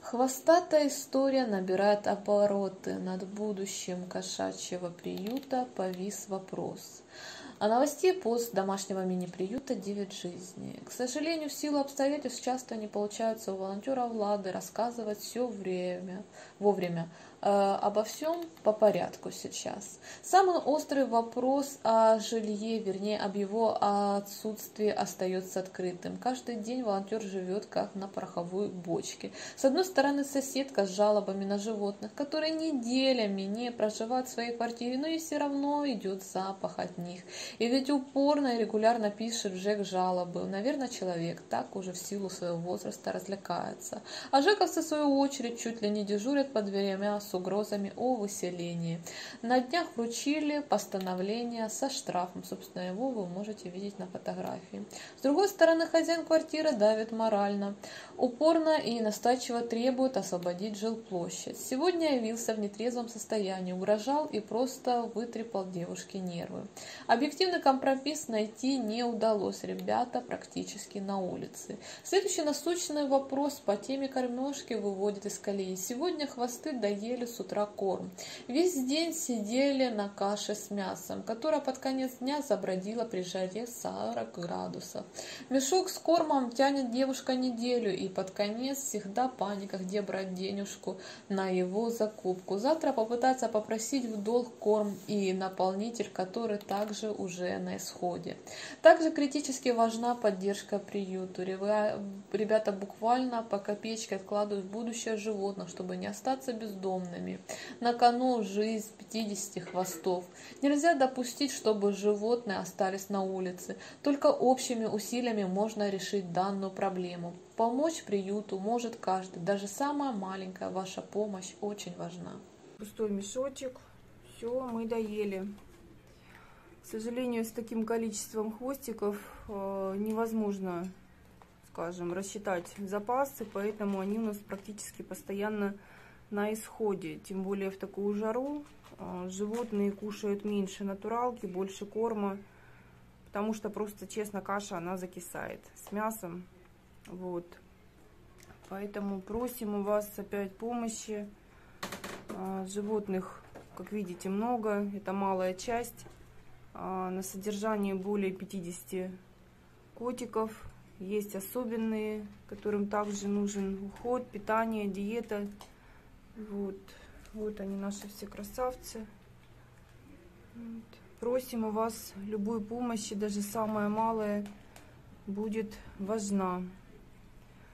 Хвостатая история набирает обороты. Над будущим кошачьего приюта повис вопрос. О новостей пост домашнего мини-приюта «9 жизней». К сожалению, в силу обстоятельств часто не получается у волонтера Влады рассказывать все вовремя. Обо всем по порядку сейчас. Самый острый вопрос о жилье, вернее, об его отсутствии остается открытым. Каждый день волонтер живет как на пороховой бочке. С одной стороны, соседка с жалобами на животных, которые неделями не проживают в своей квартире, но и все равно идет запах от них. И ведь упорно и регулярно пишет в ЖЭК жалобы. Наверное, человек так уже в силу своего возраста развлекается. А ЖЭКовцы, в свою очередь, чуть ли не дежурят под дверями с угрозами о выселении. На днях вручили постановление со штрафом. Собственно, его вы можете видеть на фотографии. С другой стороны, хозяин квартиры давит морально. Упорно и настойчиво требует освободить жилплощадь. Сегодня явился в нетрезвом состоянии, угрожал и просто вытрепал девушке нервы. Объективный компромисс найти не удалось. Ребята практически на улице. Следующий насущный вопрос по теме кормежки выводит из колеи. Сегодня хвосты доели с утра корм. Весь день сидели на каше с мясом, которая под конец дня забродила при жаре 40 градусов. Мешок с кормом тянет девушка неделю, и под конец всегда паника, где брать денежку на его закупку. Завтра попытаться попросить в долг корм и наполнитель, который также уже на исходе. Также критически важна поддержка приюту. Ребята буквально по копеечке откладывают в будущее животных, чтобы не остаться бездомными. На кону жизнь 50 хвостов. Нельзя допустить, чтобы животные остались на улице. Только общими усилиями можно решить данную проблему. Помочь приюту может каждый. Даже самая маленькая ваша помощь очень важна. Пустой мешочек. Все, мы доели. К сожалению, с таким количеством хвостиков невозможно, скажем, рассчитать запасы, поэтому они у нас практически постоянно на исходе. Тем более в такую жару животные кушают меньше натуралки, больше корма, потому что просто, честно, каша, она закисает с мясом. Вот. Поэтому просим у вас опять помощи. Животных, как видите, много, это малая часть. На содержании более 50 котиков. Есть особенные, которым также нужен уход, питание, диета. Вот они, наши все красавцы. Вот. Просим у вас любую помощь, даже самая малая, будет важна.